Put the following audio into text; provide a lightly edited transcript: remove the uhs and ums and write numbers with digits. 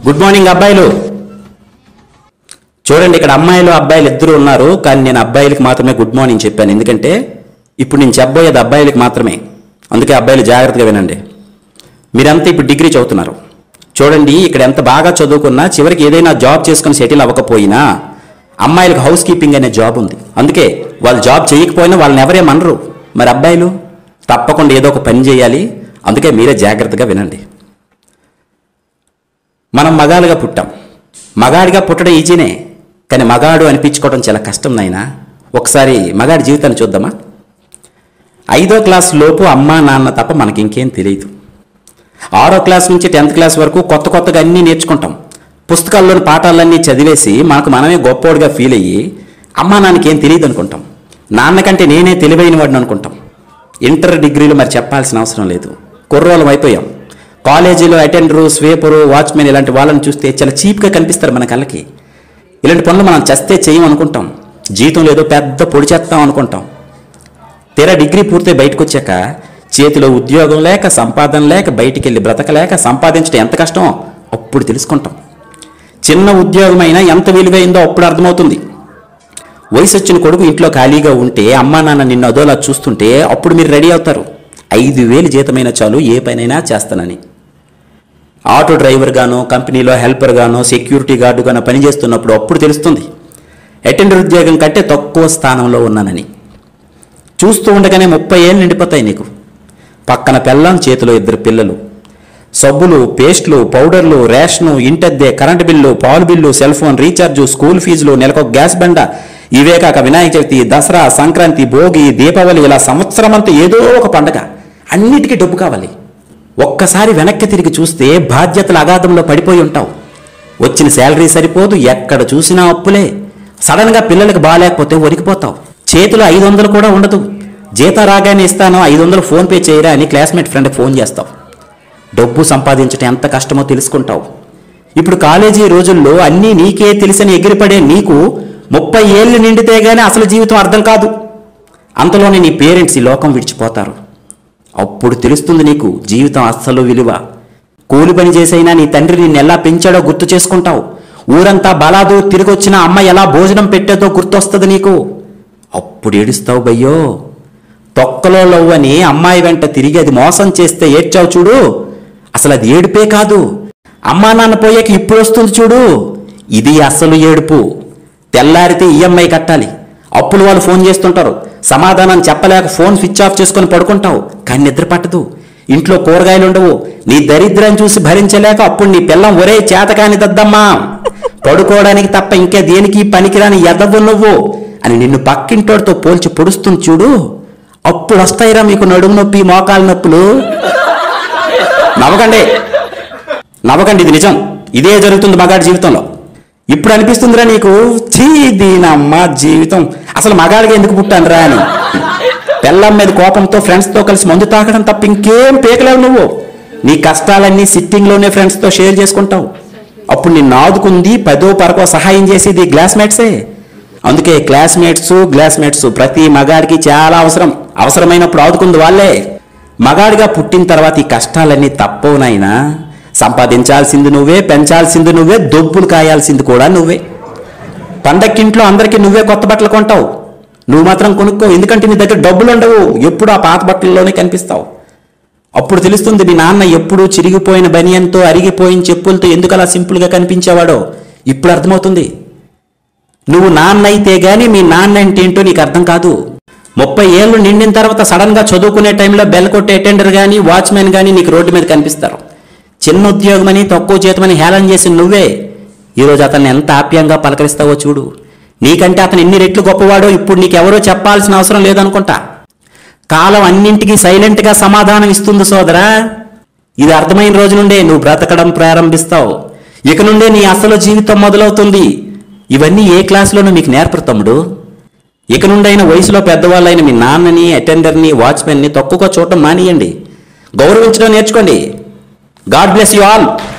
Good morning అబ్బాయిలు. చూడండి, ఇక్కడ అమ్మాయిలు అబ్బాయిలు ఇద్దరు ఉన్నారు, కానీ నేను అబ్బాయిలకి మాత్రమే గుడ్ మార్నింగ్ చెప్పాను. ఎందుకంటే ఇప్పుడు నేను చెప్పబోయేది అబ్బాయిలకి మాత్రమే, అందుకే అబ్బాయిలు జాగ్రత్తగా వినండి. మీరంతా ఇప్పుడు డిగ్రీ చదువుతున్నారు. చూడండి, ఇక్కడ ఎంత బాగా చదువుకున్నా చివరికి ఏదైనా జాబ్ చేసుకుని సెటిల్ అవ్వకపోయినా అమ్మాయిలకు హౌస్ కీపింగ్ అనే జాబ్ ఉంది. అందుకే వాళ్ళు జాబ్ చేయకపోయినా వాళ్ళని ఎవరేమనరు. మరి అబ్బాయిలు తప్పకుండా ఏదో ఒక పని చేయాలి. అందుకే మీరే జాగ్రత్తగా వినండి. మనం మగాలుగా పుట్టాం. మగాడిగా పుట్టడం ఈజీనే, కానీ మగాడు అనిపించుకోవడం చాలా కష్టం నాయనా. ఒకసారి మగాడి జీవితాన్ని చూద్దామా. 5వ క్లాస్ లోపు అమ్మా నాన్న తప్ప మనకి ఇంకేం తెలియదు. 6వ క్లాస్ నుంచి 10th క్లాస్ వరకు కొత్తగా అన్నీ నేర్చుకుంటాం. పుస్తకాల్లోని పాఠాలన్నీ చదివేసి మనకు మనమే గొప్పోడిగా ఫీల్ అయ్యి అమ్మా నాన్నకి ఏం తెలియదు అనుకుంటాం. నాన్నకంటే నేనే తెలివైన వాడిని అనుకుంటాం. ఇంటర్ డిగ్రీలు మరి చెప్పాల్సిన అవసరం లేదు, కుర్రోళ్ళం అయిపోయాం. కాలేజీలో అటెండరు, స్వీపరు, వాచ్మెన్ ఇలాంటి వాళ్ళని చూస్తే చాలా చీప్గా కనిపిస్తారు మన కళ్ళకి. ఇలాంటి పనులు మనం చస్తే చేయమనుకుంటాం. జీతం లేదో పెద్ద పొడి చేస్తాం అనుకుంటాం. తీరా డిగ్రీ పూర్తి బయటకు వచ్చాక చేతిలో ఉద్యోగం లేక, సంపాదన లేక, బయటికి వెళ్ళి బ్రతకలేక సంపాదించడం ఎంత కష్టమో అప్పుడు తెలుసుకుంటాం. చిన్న ఉద్యోగమైనా ఎంత విలువైందో అప్పుడు అర్థమవుతుంది. వయసు వచ్చిన కొడుకు ఇంట్లో ఖాళీగా ఉంటే అమ్మా నాన్న నిన్ను అదోలా చూస్తుంటే అప్పుడు మీరు రెడీ అవుతారు. 5,000 జీతమైనా చాలు, ఏ పనైనా చేస్తానని. ఆటో డ్రైవర్ గానో, కంపెనీలో హెల్పర్ గానో, సెక్యూరిటీ గార్డు గానో పనిచేస్తున్నప్పుడు అప్పుడు తెలుస్తుంది అటెండర్ ఉద్యోగం కంటే తక్కువ స్థానంలో ఉన్నానని. చూస్తూ ఉండగానే 30 ఏళ్ళు నిండిపోతాయి నీకు. పక్కన పెళ్ళాం, చేతిలో 2 పిల్లలు. సబ్బులు, పేస్టులు, పౌడర్లు, రేషను, ఇంటద్దె, కరెంటు బిల్లు, పాలు bill, cell phone recharge, school ఫీజులు, నెలకొక గ్యాస్ బండ, ఇవే కాక వినాయక చవితి, దసరా, సంక్రాంతి, భోగి, దీపావళి, ఇలా సంవత్సరం అంతా ఏదో ఒక పండగ. అన్నిటికీ డబ్బు కావాలి. ఒక్కసారి వెనక్కి తిరిగి చూస్తే బాధ్యతల అగాధంలో పడిపోయి ఉంటావు. వచ్చిన శాలరీ సరిపోదు, ఎక్కడ చూసినా అప్పులే. సడన్గా పిల్లలకు బాగాలేకపోతే వణికిపోతావు. చేతిలో 500 కూడా ఉండదు. జీతం రాగానే ఇస్తాను, 500 ఫోన్పే చేయరా అని క్లాస్మేట్ ఫ్రెండ్కి ఫోన్ చేస్తావు. డబ్బు సంపాదించడం ఎంత కష్టమో తెలుసుకుంటావు. ఇప్పుడు కాలేజీ రోజుల్లో అన్నీ నీకే తెలిసని ఎగిరిపడే నీకు 30 ఏళ్ళు నిండితే గానీ అసలు జీవితం అర్థం కాదు. అంతలోనే నీ పేరెంట్స్ ఈ లోకం విడిచిపోతారు. అప్పుడు తెలుస్తుంది నీకు జీవితం అస్సలు విలువ. కూలి పని చేసైనా నీ తండ్రి నిన్ను ఎలా పెంచాడో గుర్తు చేసుకుంటావు. ఊరంతా బలాదు తిరిగొచ్చిన అమ్మ ఎలా భోజనం పెట్టేదో గుర్తొస్తుంది నీకు. అప్పుడు ఏడుస్తావు బయ్యో. తొక్కలో లవ్వని అమ్మాయి వెంట తిరిగి అది మోసం చేస్తే ఏడ్చావు చూడు, అసలు అది ఏడుపే కాదు. అమ్మా నాన్న పోయాక ఇప్పుడు వస్తుంది చూడు, ఇది అసలు ఏడుపు. తెల్లారితే ఈఎంఐ కట్టాలి, అప్పులు వాళ్ళు ఫోన్ చేస్తుంటారు, సమాధానం చెప్పలేక ఫోన్ స్విచ్ ఆఫ్ చేసుకొని పడుకుంటావు, కానీ నిద్ర పట్టదు. ఇంట్లో కూరగాయలు ఉండవు. నీ దరిద్రం చూసి భరించలేక అప్పుడు నీ పిల్లం ఒరే చేతకాని దద్దమ్మా, పడుకోవడానికి తప్ప ఇంకా దేనికి పనికిరాని ఎదవు నువ్వు అని నిన్ను పక్కింటోడితో పోల్చి పొడుస్తుంది చూడు, అప్పుడు వస్తాయిరా మీకు నడుము నొప్పి, మోకాలు నొప్పులు. నవ్వకండి, ఇది నిజం. ఇదే జరుగుతుంది మగాడి జీవితంలో. ఇప్పుడు అనిపిస్తుందిరా నీకు, చీ దీనమ్మ జీవితం, అసలు మగాడిగా ఎందుకు పుట్టానురా అని. పెళ్ళం మీద కోపంతో ఫ్రెండ్స్తో కలిసి మందు తాగడం తప్ప ఇంకేం పీకలేవు నువ్వు. నీ కష్టాలన్నీ సిట్టింగ్లోనే ఫ్రెండ్స్తో షేర్ చేసుకుంటావు. అప్పుడు నిన్ను ఆదుకుంది 10వ 12వ సహాయం చేసేది క్లాస్మేట్సే. అందుకే క్లాస్మేట్స్ ప్రతి మగాడికి చాలా అవసరమైనప్పుడు ఆదుకుంది వాళ్ళే. మగాడిగా పుట్టిన తర్వాత ఈ కష్టాలన్నీ తప్పవునైనా సంపాదించాల్సింది నువ్వే, పెంచాల్సింది నువ్వే, దొబ్బులు కాయాల్సింది కూడా నువ్వే. పండక్కింట్లో అందరికీ నువ్వే కొత్త బట్టలు కొంటావు, నువ్వు మాత్రం కొనుక్కో. ఎందుకంటే నీ దగ్గర డబ్బులు ఉండవు, ఎప్పుడు ఆ పాత బట్టల్లోనే కనిపిస్తావు. అప్పుడు తెలుస్తుంది మీ నాన్న ఎప్పుడు చిరిగిపోయిన బనియన్తో, అరిగిపోయిన చెప్పులతో ఎందుకు అలా సింపుల్గా కనిపించేవాడో. ఇప్పుడు అర్థమవుతుంది. నువ్వు నాన్న అయితే గానీ మీ నాన్న అంటే ఏంటో నీకు అర్థం కాదు. 30 ఏళ్ళు నిండిన తర్వాత సడన్గా చదువుకునే టైంలో బెల్ కొట్టే అటెండర్ కానీ, వాచ్మెన్ కానీ నీకు రోడ్డు మీద కనిపిస్తారు. చిన్న ఉద్యోగమని, తక్కువ జీతమని హేళన చేసి నువ్వే ఈరోజు అతన్ని ఎంత ఆప్యాయంగా పలకరిస్తావో చూడు. నీకంటే అతను ఎన్ని రెట్లు గొప్పవాడో ఇప్పుడు నీకెవరో చెప్పాల్సిన అవసరం లేదనుకుంటా. కాలం అన్నింటికీ సైలెంట్గా సమాధానం ఇస్తుంది సోదరా. ఇది అర్థమైన రోజు నుండే నువ్వు బ్రతకడం ప్రారంభిస్తావు. ఇక నుండే నీ అసలు జీవితం మొదలవుతుంది. ఇవన్నీ ఏ క్లాసులోనూ మీకు నేర్పరు తమ్ముడు. ఇక నుండైన వయసులో పెద్దవాళ్ళైన మీ నాన్నని, అటెండర్ని, వాచ్మెన్ని తక్కువగా చూడటం మానేయండి. గౌరవించడం నేర్చుకోండి. God bless you all.